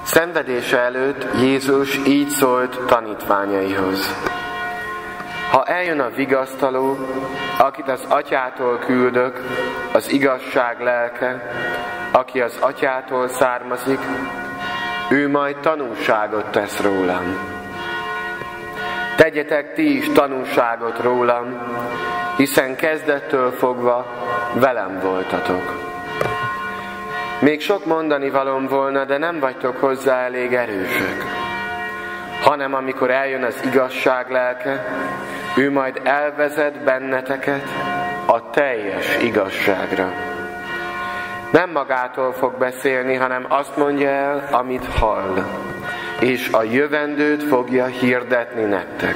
Szenvedése előtt Jézus így szólt tanítványaihoz. Ha eljön a vigasztaló, akit az Atyától küldök, az igazság lelke, aki az Atyától származik, ő majd tanúságot tesz rólam. Tegyetek ti is tanúságot rólam, hiszen kezdettől fogva velem voltatok. Még sok mondani valóm volna, de nem vagytok hozzá elég erősek. Hanem amikor eljön az igazság lelke, ő majd elvezet benneteket a teljes igazságra. Nem magától fog beszélni, hanem azt mondja el, amit hall, és a jövendőt fogja hirdetni nektek.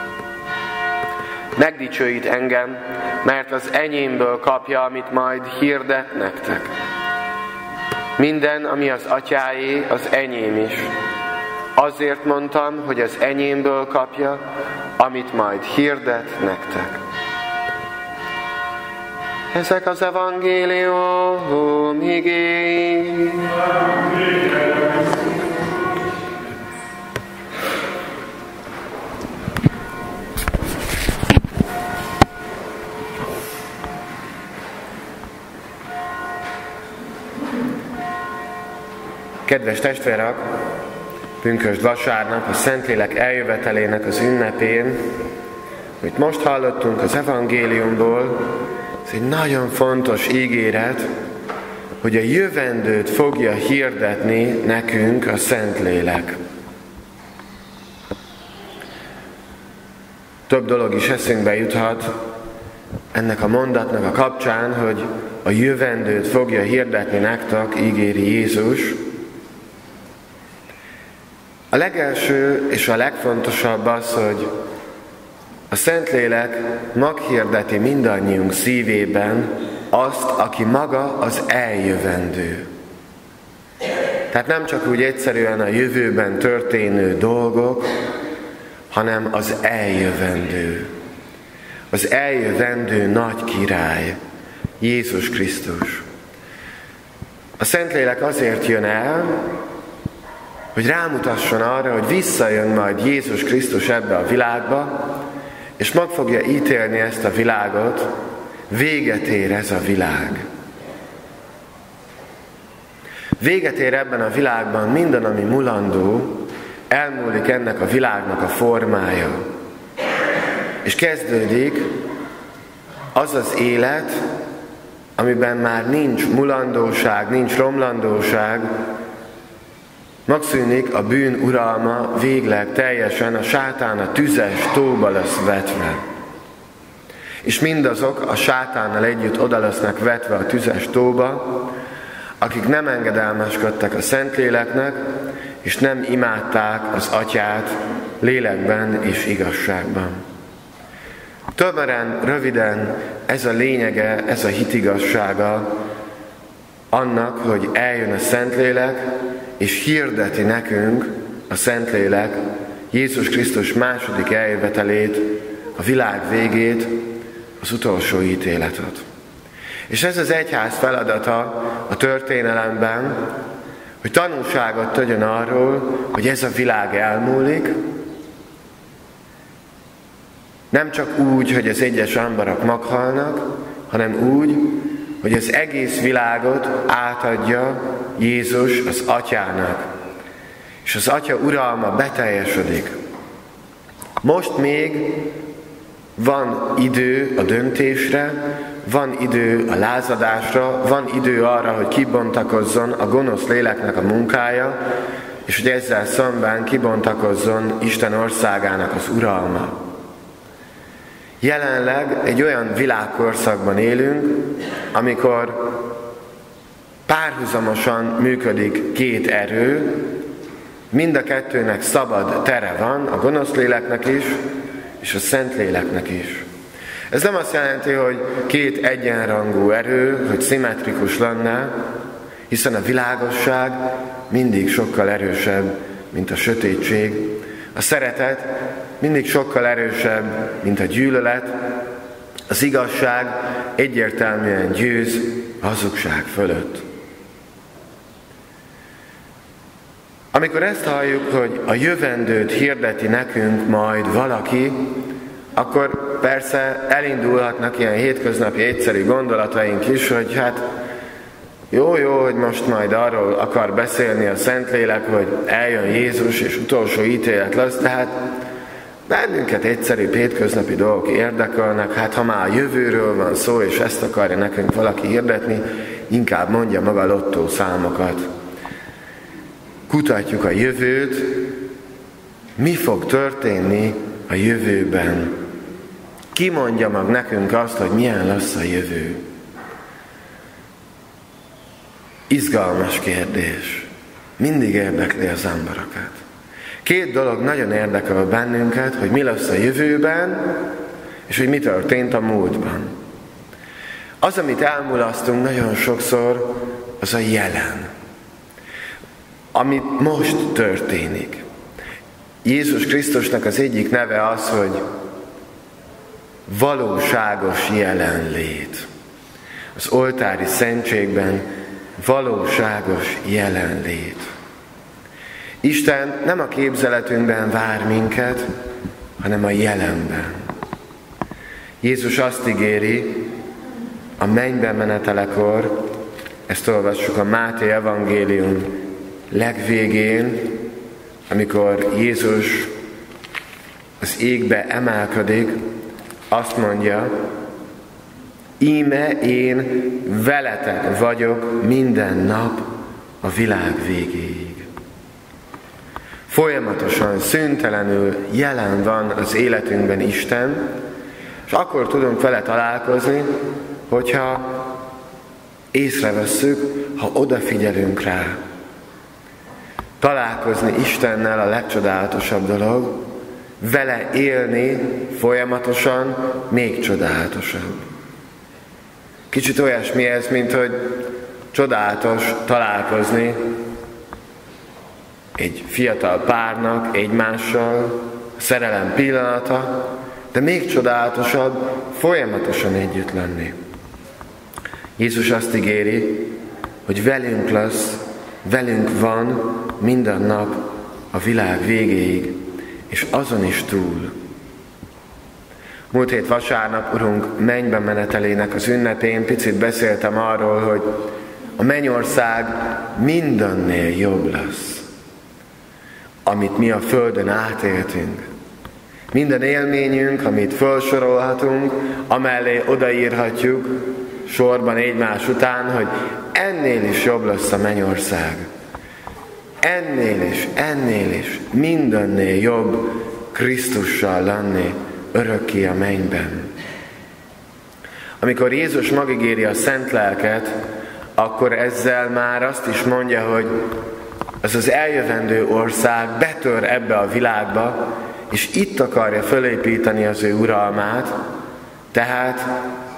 Megdicsőít engem, mert az enyémből kapja, amit majd hirdet nektek. Minden, ami az Atyáé, az enyém is. Azért mondtam, hogy az enyémből kapja, amit majd hirdet nektek. Ezek az evangélium igéi. Kedves testvérek, pünkösd vasárnap, a Szentlélek eljövetelének az ünnepén, amit most hallottunk az evangéliumból, ez egy nagyon fontos ígéret, hogy a jövendőt fogja hirdetni nekünk a Szentlélek. Több dolog is eszünkbe juthat ennek a mondatnak a kapcsán, hogy a jövendőt fogja hirdetni nektek, ígéri Jézus. A legelső és a legfontosabb az, hogy a Szentlélek meghirdeti mindannyiunk szívében azt, aki maga az eljövendő. Tehát nem csak úgy egyszerűen a jövőben történő dolgok, hanem az eljövendő. Az eljövendő nagy király, Jézus Krisztus. A Szentlélek azért jön el, hogy rámutasson arra, hogy visszajön majd Jézus Krisztus ebbe a világba, és meg fogja ítélni ezt a világot, véget ér ez a világ. Véget ér ebben a világban minden, ami mulandó, elmúlik ennek a világnak a formája. És kezdődik az az élet, amiben már nincs mulandóság, nincs romlandóság, megszűnik a bűn uralma, végleg teljesen a sátán a tüzes tóba lesz vetve. És mindazok a sátánnal együtt oda lesznek vetve a tüzes tóba, akik nem engedelmeskedtek a Szentléleknek, és nem imádták az Atyát lélekben és igazságban. Tömören, röviden ez a lényege, ez a hitigassága annak, hogy eljön a Szentlélek, és hirdeti nekünk a Szentlélek Jézus Krisztus második eljövetelét, a világ végét, az utolsó ítéletet. És ez az egyház feladata a történelemben, hogy tanúságot tegyen arról, hogy ez a világ elmúlik, nem csak úgy, hogy az egyes emberek meghalnak, hanem úgy, hogy az egész világot átadja Jézus az Atyának. És az Atya uralma beteljesedik. Most még van idő a döntésre, van idő a lázadásra, van idő arra, hogy kibontakozzon a gonosz léleknek a munkája, és hogy ezzel szemben kibontakozzon Isten országának az uralma. Jelenleg egy olyan világkorszakban élünk, amikor párhuzamosan működik két erő, mind a kettőnek szabad tere van, a gonosz léleknek is, és a Szentléleknek is. Ez nem azt jelenti, hogy két egyenrangú erő, hogy szimmetrikus lenne, hiszen a világosság mindig sokkal erősebb, mint a sötétség. A szeretet mindig sokkal erősebb, mint a gyűlölet. Az igazság egyértelműen győz a hazugság fölött. Amikor ezt halljuk, hogy a jövendőt hirdeti nekünk majd valaki, akkor persze elindulhatnak ilyen hétköznapi egyszerű gondolataink is, hogy hát jó, hogy most majd arról akar beszélni a Szentlélek, hogy eljön Jézus és utolsó ítélet lesz, de hát bennünket egyszerű hétköznapi dolgok érdekelnek, hát ha már a jövőről van szó, és ezt akarja nekünk valaki hirdetni, inkább mondja maga a lottószámokat. Kutatjuk a jövőt, mi fog történni a jövőben. Ki mondja meg nekünk azt, hogy milyen lesz a jövő? Izgalmas kérdés. Mindig érdekli az embereket. Két dolog nagyon érdekel bennünket, hogy mi lesz a jövőben, és hogy mi történt a múltban. Az, amit elmulasztunk nagyon sokszor, az a jelen. Amit most történik. Jézus Krisztusnak az egyik neve az, hogy valóságos jelenlét. Az oltári szentségben valóságos jelenlét. Isten nem a képzeletünkben vár minket, hanem a jelenben. Jézus azt ígéri a mennybe menetelekor, ezt olvassuk a Máté evangélium legvégén, amikor Jézus az égbe emelkedik, azt mondja, íme én veletek vagyok minden nap a világ végéig. Folyamatosan, szüntelenül jelen van az életünkben Isten, és akkor tudunk vele találkozni, hogyha észrevesszük, ha odafigyelünk rá. Találkozni Istennel a legcsodálatosabb dolog, vele élni folyamatosan még csodálatosabb. Kicsit olyasmi ez, mint hogy csodálatos találkozni egy fiatal párnak egymással, szerelem pillanata, de még csodálatosabb folyamatosan együtt lenni. Jézus azt ígéri, hogy velünk lesz, velünk van minden nap a világ végéig, és azon is túl. Múlt hét vasárnap Urunk mennybe menetelének az ünnepén picit beszéltem arról, hogy a mennyország mindennél jobb lesz, amit mi a földön átéltünk. Minden élményünk, amit felsorolhatunk, amellé odaírhatjuk sorban egymás után, hogy ennél is jobb lesz a mennyország. Ennél is, mindennél jobb Krisztussal lenni örökké a mennyben. Amikor Jézus megígéri a Szent Lelket, akkor ezzel már azt is mondja, hogy az az eljövendő ország betör ebbe a világba, és itt akarja fölépíteni az ő uralmát, tehát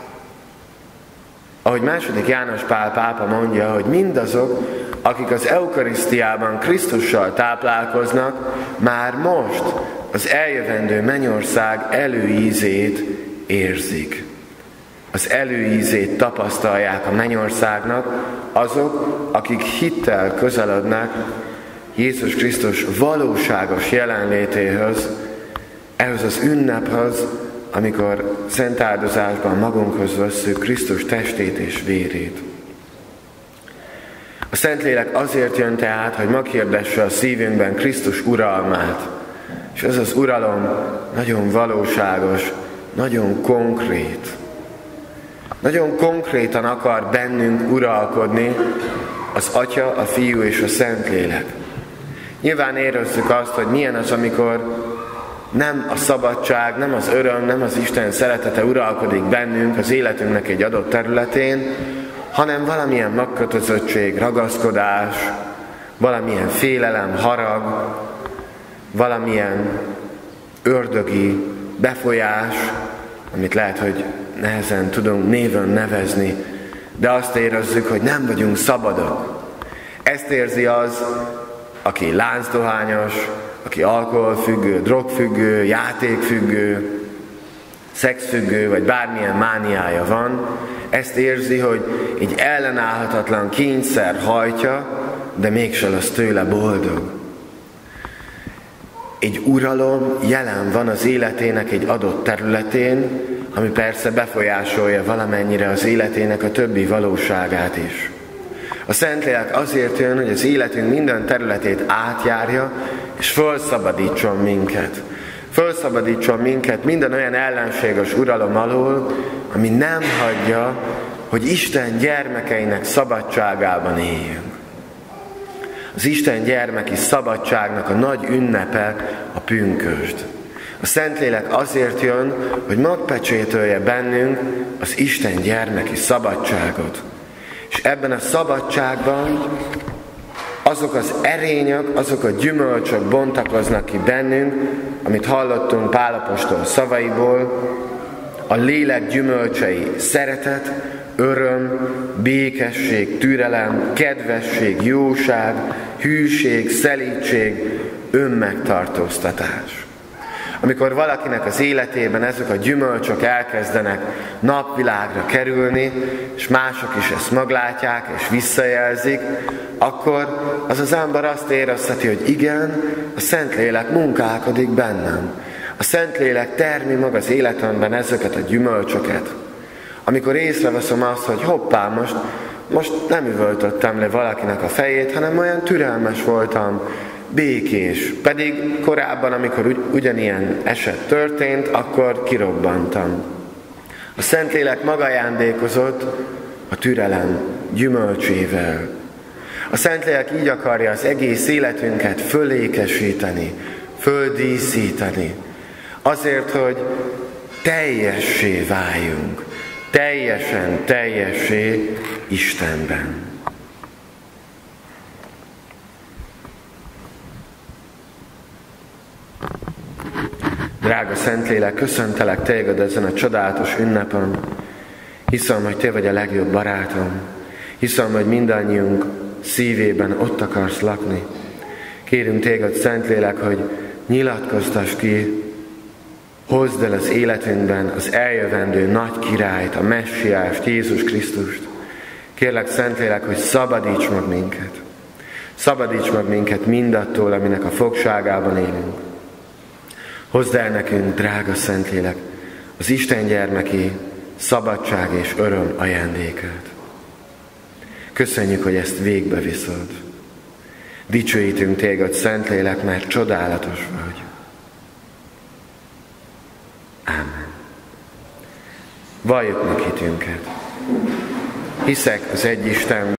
ahogy II. János Pál pápa mondja, hogy mindazok, akik az eukarisztiában Krisztussal táplálkoznak, már most az eljövendő mennyország előízét érzik. Az előízét tapasztalják a mennyországnak azok, akik hittel közelednek Jézus Krisztus valóságos jelenlétéhez, ehhez az ünnephez, amikor szent áldozásban magunkhoz vesszük Krisztus testét és vérét. A Szentlélek azért jön tehát, hogy meghirdesse a szívünkben Krisztus uralmát. És ez az uralom nagyon valóságos, nagyon konkrét. Nagyon konkrétan akar bennünk uralkodni az Atya, a Fiú és a Szentlélek. Nyilván érezzük azt, hogy milyen az, amikor nem a szabadság, nem az öröm, nem az Isten szeretete uralkodik bennünk az életünknek egy adott területén, hanem valamilyen megkötözöttség, ragaszkodás, valamilyen félelem, harag, valamilyen ördögi befolyás, amit lehet, hogy nehezen tudunk néven nevezni, de azt érezzük, hogy nem vagyunk szabadok. Ezt érzi az, aki láncdohányos, aki alkoholfüggő, drogfüggő, játékfüggő, szexfüggő, vagy bármilyen mániája van, ezt érzi, hogy egy ellenállhatatlan kényszer hajtja, de mégse lesz tőle boldog. egy uralom jelen van az életének egy adott területén, ami persze befolyásolja valamennyire az életének a többi valóságát is. A Szentlélek azért jön, hogy az életünk minden területét átjárja, és felszabadítson minket. Felszabadítson minket minden olyan ellenséges uralom alól, ami nem hagyja, hogy Isten gyermekeinek szabadságában éljünk. Az Isten gyermeki szabadságnak a nagy ünnepe a pünkösd. A Szentlélek azért jön, hogy megpecsételje bennünk az Isten gyermeki szabadságot. És ebben a szabadságban azok az erények, azok a gyümölcsök bontakoznak ki bennünk, amit hallottunk Pál apostol szavaiból, a lélek gyümölcsei szeretet, öröm, békesség, türelem, kedvesség, jóság, hűség, szelídség, önmegtartóztatás. Amikor valakinek az életében ezek a gyümölcsök elkezdenek napvilágra kerülni, és mások is ezt meglátják és visszajelzik, akkor az ember azt érezheti, hogy igen, a Szentlélek munkálkodik bennem. A Szentlélek termi meg az életemben ezeket a gyümölcsöket. Amikor észreveszem azt, hogy hoppá, most nem üvöltöttem le valakinek a fejét, hanem olyan türelmes voltam, békés. Pedig korábban, amikor ugyanilyen eset történt, akkor kirobbantam. A Szentlélek maga ajándékozott a türelem gyümölcsével. A Szentlélek így akarja az egész életünket fölékesíteni, földíszíteni. Azért, hogy teljessé váljunk. Teljessé Istenben. Drága Szentlélek, köszöntelek téged ezen a csodálatos ünnepen. Hiszem, hogy te vagy a legjobb barátom. Hiszem, hogy mindannyiunk szívében ott akarsz lakni. Kérünk téged, Szentlélek, hogy nyilatkoztass ki, hozd el az életünkben az eljövendő nagy királyt, a Messiást, Jézus Krisztust. Kérlek, Szentlélek, hogy szabadíts meg minket. Szabadíts meg minket mindattól, aminek a fogságában élünk. Hozd el nekünk, drága Szentlélek, az Isten gyermeki szabadság és öröm ajándékát. Köszönjük, hogy ezt végbe viszod. Dicsőítünk téged, Szentlélek, mert csodálatos vagy. Ámen. Valljuk meg hitünket. Hiszek az egy Isten